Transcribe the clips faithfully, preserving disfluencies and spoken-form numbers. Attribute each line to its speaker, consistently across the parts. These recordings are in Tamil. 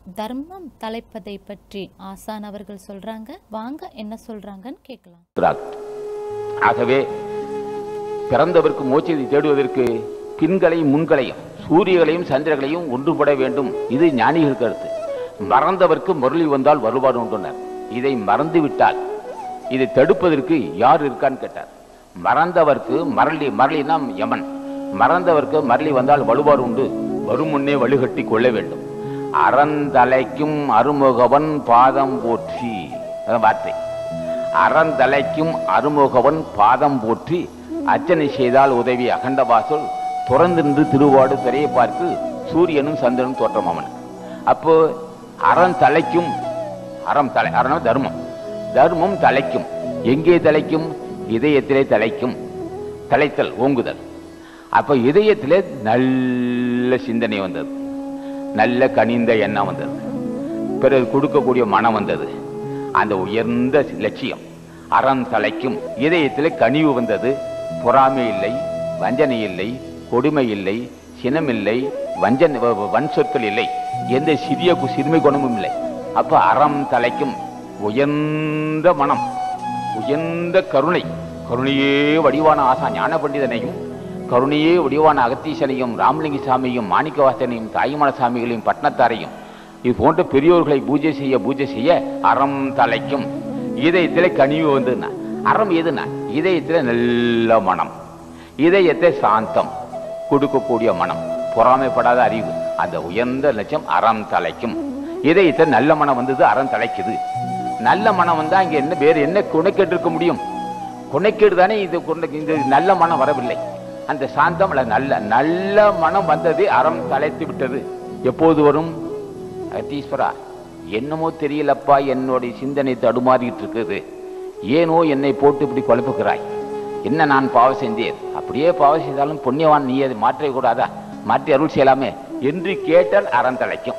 Speaker 1: தர்மம் தலைப்பதை பற்றி ஆசான் அவர்கள் சொல்றாங்க. வாங்க என்ன சொல்றாங்கன்னு கேட்கலாம்.
Speaker 2: ஆகவே பிறந்தவருக்கு மோட்சத்தை தேடுவதற்கு பின்களையும் முன்களையும் சூரியகளையும் சந்திரகளையும் ஒன்றுபட வேண்டும். இது ஞானிகள் கருத்து. மறந்தவர்க்கு முரளி வந்தால் வருவார் உண்டுனர். இதை மறந்து விட்டால் இதை தடுப்பதற்கு யார் இருக்கான்னு கேட்டார். மறந்தவர்க்கு மரளி மரளினா யமன். மறந்தவர்க்கு மரளி வந்தால் வலுவார் உண்டு. வரும் முன்னே வலுகட்டி கொள்ள வேண்டும். அறந்தலைக்கும் அருமுகவன் பாதம் போற்றி வார்த்தை. அறந்தலைக்கும் அருமுகவன் பாதம் போற்றி அர்ச்சனை செய்தால் உதவி அகண்டவாசல் துறந்தின்று திருவாடு திரையை பார்த்து சூரியனும் சந்திரனும் தோற்றம் அவனுக்கு. அப்போ அறம் தலைக்கும். அறம் தலை அறம் தர்மம். தர்மம் தலைக்கும். எங்கே தலைக்கும்? இதயத்திலே தலைக்கும். தலைத்தல் ஓங்குதல். அப்ப இதயத்திலே நல்ல சிந்தனை வந்தது, நல்ல கனிந்த எண்ணம் வந்தது, பிறகு கொடுக்கக்கூடிய மனம் வந்தது. அந்த உயர்ந்த லட்சியம் அறம் தலைக்கும். இதயத்திலே கனிவு வந்தது. பொறாமை இல்லை, வஞ்சனை இல்லை, கொடுமை இல்லை, சினமில்லை, வஞ்சனை வன் சொற்கள் இல்லை, எந்த சிறிய சிறுமை குணமும் இல்லை. அப்ப அறம் தலைக்கும். உயர்ந்த மனம், உயர்ந்த கருணை, கருணையே வடிவான ஆசா ஞான பண்டிதனையும் கருணையே வடிவான அகத்தீசனையும் ராமலிங்க சாமியும் மாணிக்கவாசனையும் தாயுமான சாமிகளையும் பட்னத்தாரையும் இது போன்ற பெரியோர்களை பூஜை செய்ய பூஜை செய்ய அறம் தலைக்கும். இதயத்திலே கனிவு வந்துன்னா அறம் எதுனா இதயத்திலே நல்ல மனம், இதயத்தை சாந்தம் கொடுக்கக்கூடிய மனம், பொறாமைப்படாத அறிவு, அந்த உயர்ந்த லட்சம் அறம் தலைக்கும். இதயத்தை நல்ல மனம் வந்தது, அறம் தலைக்குது. நல்ல மனம் வந்தா இங்க என்ன வேறு என்ன குணைக்கேடு இருக்க முடியும்? குணைக்கேடு தானே இது. இந்த நல்ல மனம் வரவில்லை. அந்த சாந்தம் நல்ல நல்ல மனம் வந்தது, அறம் தலைத்து விட்டது. எப்போது வரும்? அத்தீஸ்வரா, என்னமோ தெரியலப்பா, என்னுடைய சிந்தனை தடுமாறிட்டு இருக்குது, ஏனோ என்னை போட்டு இப்படி குழப்புகிறாய், என்ன நான் பாவம் செஞ்சேன்? அப்படியே பாவம் செய்தாலும் புண்ணியவான் நீ அதை மாற்ற கூடாதா? மாற்றி அருள் செய்யலாமே என்று கேட்டால் அறம் தலைக்கும்.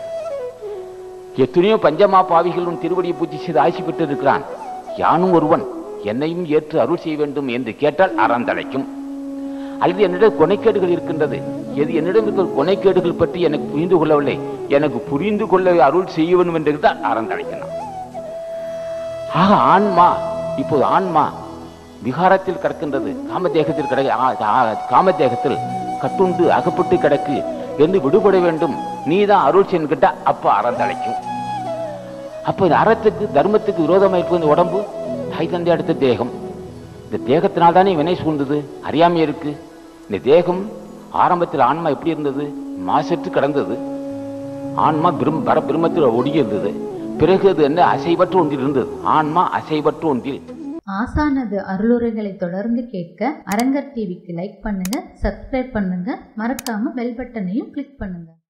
Speaker 2: எத்தனையோ பஞ்சமா பாவிகளும் திருவடியை பூஜை செய்து ஆட்சி பெற்று இருக்கிறான், யானும் ஒருவன், என்னையும் ஏற்று அருள் செய்ய வேண்டும் என்று கேட்டால் அறம் தலைக்கும். அல்லது என்னிடம் கொனைக்கேடுகள் இருக்கின்றது, எது என்னிடம் இருக்கிற கொனைக்கேடுகள் பற்றி எனக்கு புரிந்து கொள்ளவில்லை, எனக்கு புரிந்து கொள்ள அருள் செய்ய வேண்டும் என்று தான் அறம் தலைக்கணும். ஆக ஆன்மா இப்போது ஆன்மா விகாரத்தில் கிடக்கின்றது, காமதேகத்தில் கிட காமதேகத்தில் கட்டுண்டு அகப்பட்டு கிடக்கு என்று விடுபட வேண்டும், நீதான் அருள் செய்யணும் கேட்டா அப்ப அறம் தலைக்கும். அப்ப இந்த அறத்துக்கு தர்மத்துக்கு விரோதமாக இருப்பது இந்த உடம்பு, தாய் தந்தை அடுத்த தேகம். இந்த தேகத்தினால் தானே வினை சூழ்ந்தது, அறியாமை இருக்கு. இந்த தேகம் ஆரம்பத்தில் ஆன்மா எப்படி இருந்தது? மாசற்று கிடந்தது. ஆன்மா பிரம் பர பிரம்மத்தில் ஒடுங்கி இருந்தது. பிறகு அது என்ன அசைவற்று ஒன்றில் இருந்தது. ஆன்மா அசைவற்று ஒன்றில்.
Speaker 1: ஆசானது அருளுரைகளை தொடர்ந்து கேட்க அரங்கர் டிவிக்கு லைக் பண்ணுங்க, சப்ஸ்கிரைப் பண்ணுங்க, மறக்காம பெல் பட்டனையும் கிளிக் பண்ணுங்க.